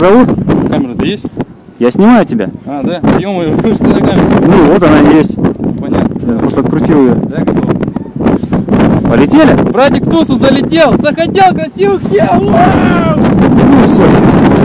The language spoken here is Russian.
Зовут? Камера-то есть? Я снимаю тебя. А, да? Ё-моё, что за камера? Ну вот она есть. Понятно. Я просто открутил ее. Да, готов. Полетели? Братик Тусу залетел! Захотел красивых тел! Вау! Ну все.